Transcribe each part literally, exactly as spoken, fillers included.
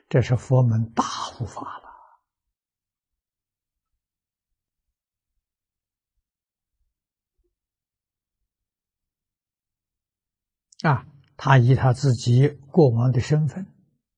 这是佛门大护法了。啊，他以他自己过往的身份，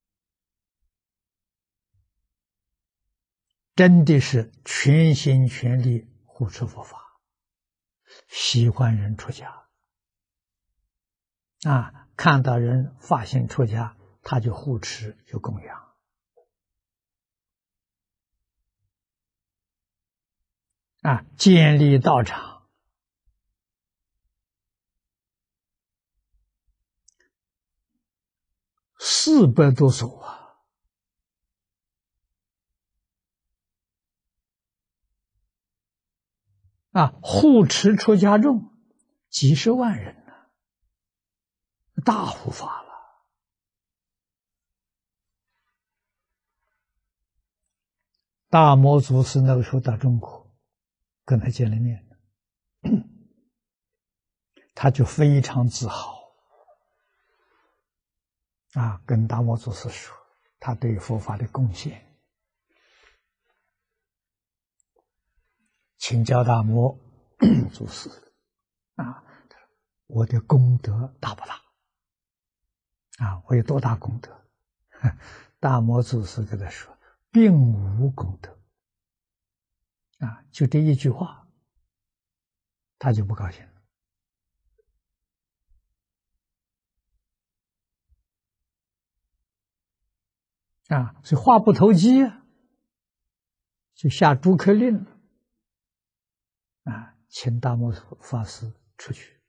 真的是全心全力护持佛法，喜欢人出家。啊，看到人发心出家，他就护持，就供养。啊，建立道场，四百多所啊！啊，护持出家众几十万人呢，大护法了。大摩祖师那个时候到中国，跟他见了面，他就非常自豪。啊，跟达摩祖师说他对佛法的贡献，请教达摩祖师啊，我的功德大不大？啊，我有多大功德？达摩祖师跟他说，并无功德。啊，就这一句话，他就不高兴了。啊，所以话不投机啊，就下逐客令了。啊，请大摩法师出去。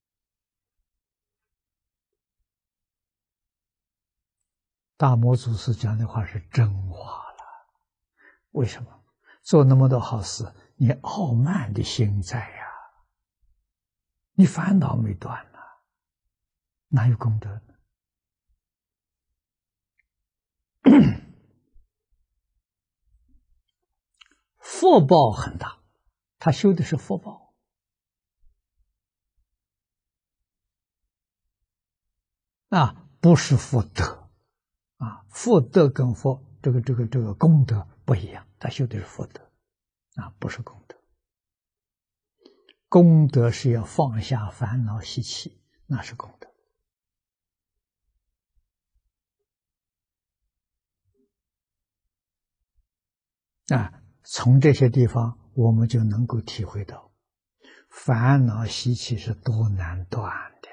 大摩祖师讲的话是真话了。为什么？做那么多好事，你傲慢的心在呀，你烦恼没断呢，哪有功德呢？福报很大，他修的是福报。啊，不是福德。啊，福德跟福这个这个这个功德不一样，他修的是福德，啊，不是功德。功德是要放下烦恼习气，那是功德。啊，从这些地方我们就能够体会到，烦恼习气是多难断的。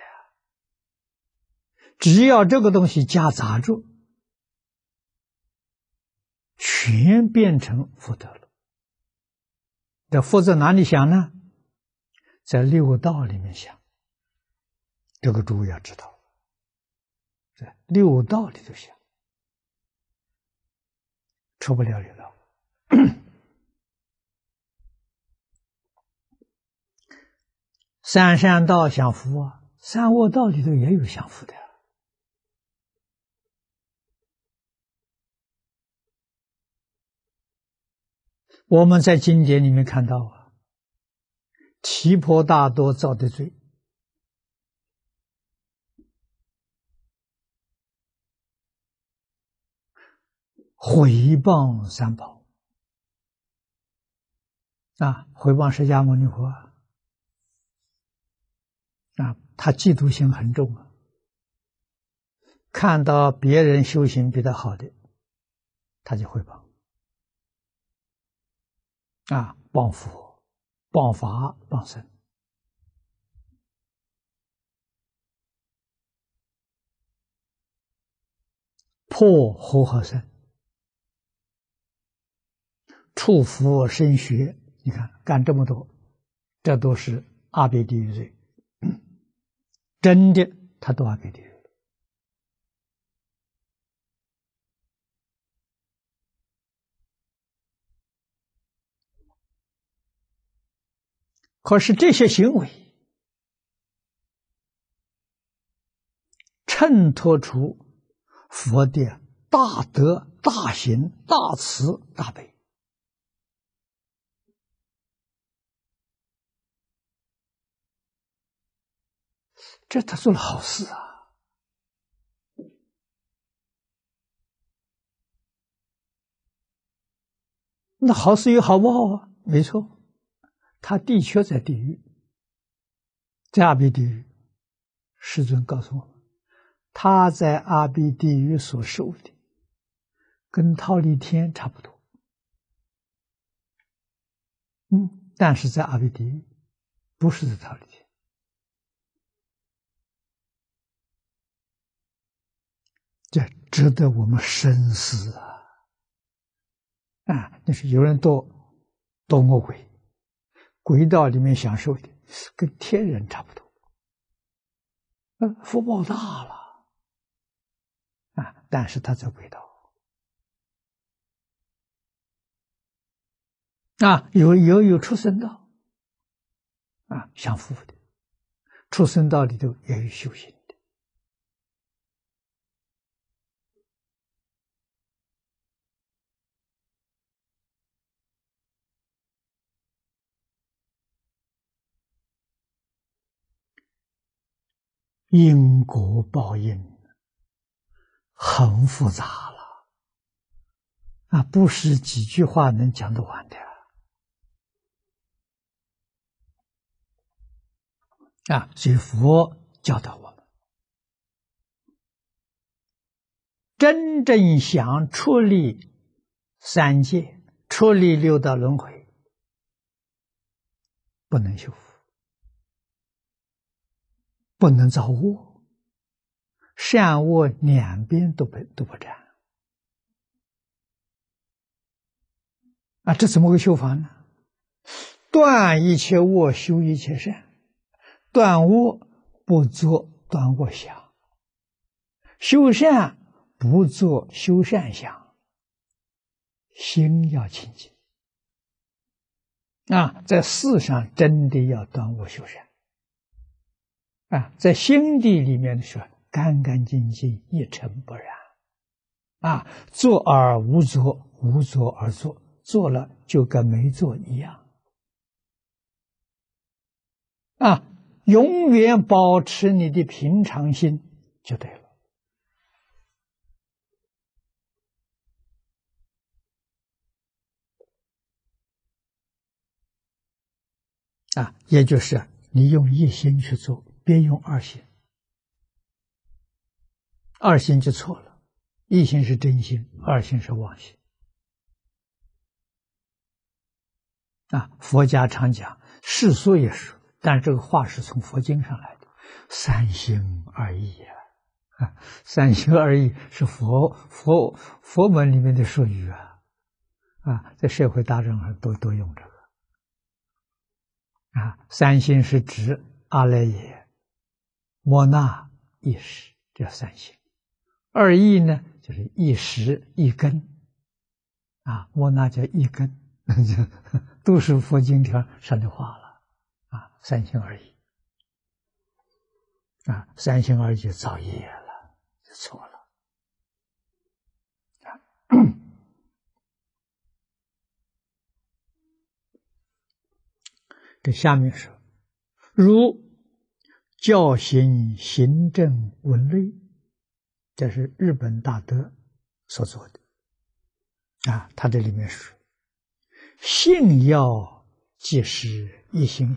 只要这个东西夹杂住，全变成福德了。这福在哪里想呢？在六道里面想。这个诸位要知道，在六道里头想，出不了六道。三善道享福啊，三恶道里头也有享福的。我们在经典里面看到啊，提婆达多造的罪，毁谤三宝啊，毁谤释迦牟尼佛啊，啊，他嫉妒心很重啊，看到别人修行比他好的，他就毁谤啊，谤佛、谤法、谤僧。破和合僧，触佛生学，你看干这么多，这都是阿鼻地狱罪。真的，他都阿鼻地狱。可是这些行为衬托出佛的大德、大行、大慈、大悲。这他做了好事啊！ 那好是有好报啊，没错，他的确在地狱，在阿鼻地狱。世尊告诉我们，他在阿鼻地狱所受的，跟忉利天差不多。嗯，但是在阿鼻地狱，不是在忉利天。这值得我们深思啊！啊，就是有人堕堕恶鬼，鬼道里面享受的跟天人差不多，呃，福报大了啊！但是他在鬼道啊，有有有畜生道啊，享福的，畜生道里头也有修行的。因果报应很复杂了啊，不是几句话能讲得完的啊。所以佛教导我们，真正想出离三界、出离六道轮回，不能修福，不能造恶，善恶两边都不都不沾啊！这怎么个修法呢？断一切恶，修一切善。断恶不做断恶想，修善不做修善想，心要清净啊！在事上真的要断恶修善啊，在心地里面的时候干干净净，一尘不染啊，做而无作，无作而作，做了就跟没做一样啊，永远保持你的平常心就对了啊，也就是你用一心去做，别用二心，二心就错了，一心是真心，二心是妄心啊。佛家常讲世俗也是，但这个话是从佛经上来的，三心二意啊，啊三心二意是佛佛佛门里面的术语啊，啊，在社会大众上都都用这个啊。三心是指阿赖耶、摩那、意识，这三心。二意呢，就是一识一根啊，摩那叫一根，都是佛经条上的话了啊。三心二意啊，三心二意就造业了，就错了啊。这下面说，如教行行政文类，这是日本大德所做的啊。他这里面说，信要即是一心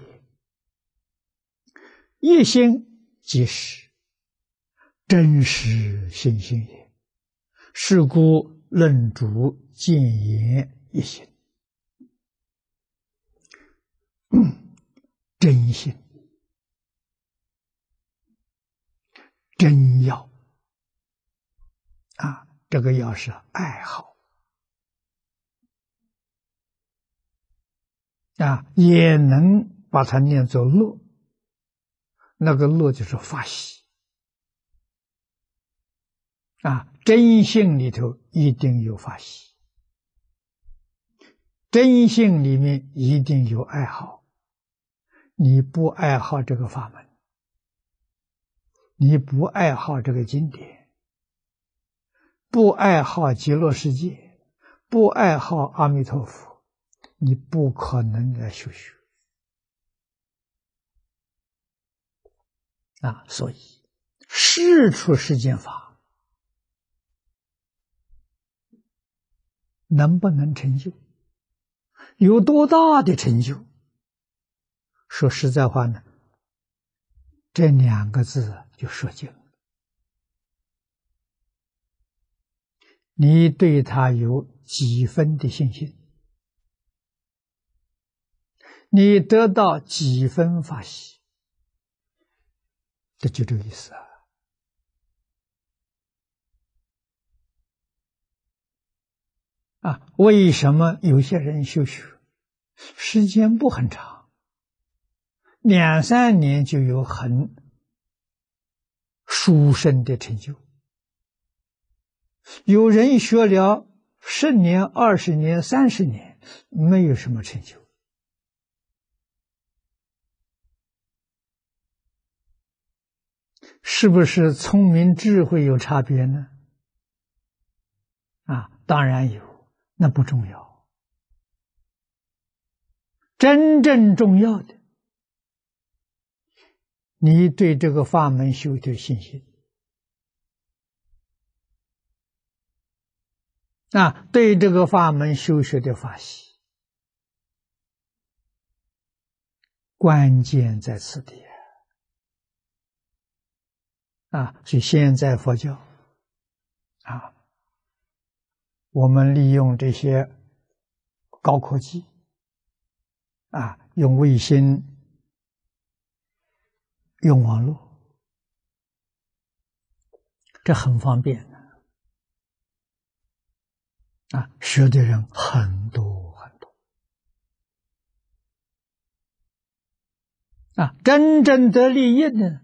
也，一心即是真实心性也。是故论主见言一心，真心真要啊，这个要是爱好啊，也能把它念作乐，那个乐就是发喜啊，真性里头一定有发喜，真性里面一定有爱好。你不爱好这个法门，你不爱好这个经典，不爱好极乐世界，不爱好阿弥陀佛，你不可能来修学啊。所以事出世间法能不能成就， 有多大的成就？说实在话呢，这两个字就说尽了。你对他有几分的信心，你得到几分法喜，这就这个意思啊。啊，为什么有些人修学时间不很长，两三年就有很殊胜的成就？有人学了十年、二十年、三十年，没有什么成就。是不是聪明智慧有差别呢？啊，当然有，那不重要。真正重要的，你对这个法门修的信心，啊，对这个法门修学的法喜，关键在此地啊！所以现在佛教啊，我们利用这些高科技啊，用卫星，用网络，这很方便的啊，学的人很多很多啊，真正得利益呢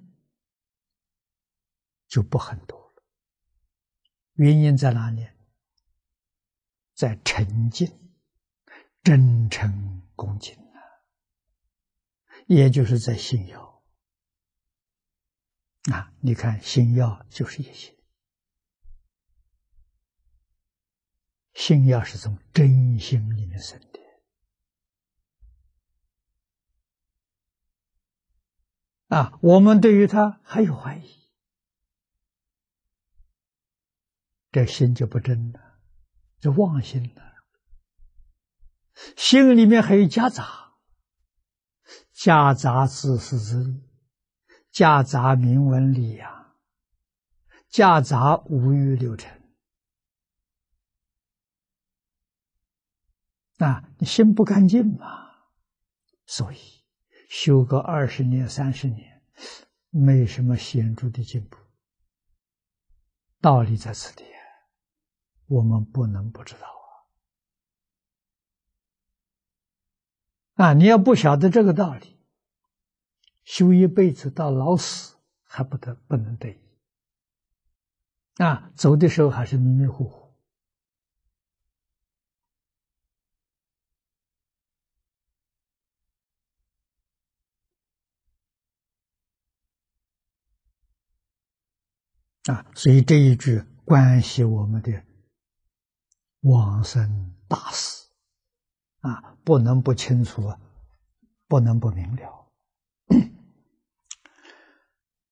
就不很多了。原因在哪里？在诚敬、真诚恭敬啊，也就是在信要啊。你看，信要就是一些，信要是从真心里面生的啊。我们对于他还有怀疑，这心就不真了，这妄心了。心里面还有夹杂，夹杂自私自利，夹杂名闻利养，夹杂五欲六尘。啊，你心不干净嘛，所以修个二十年、三十年，没什么显著的进步。道理在此地，我们不能不知道啊！啊，你要不晓得这个道理，修一辈子到老死还不得不能得意啊！走的时候还是迷迷糊糊。啊，所以这一句关系我们的往生大事啊，不能不清楚，不能不明了。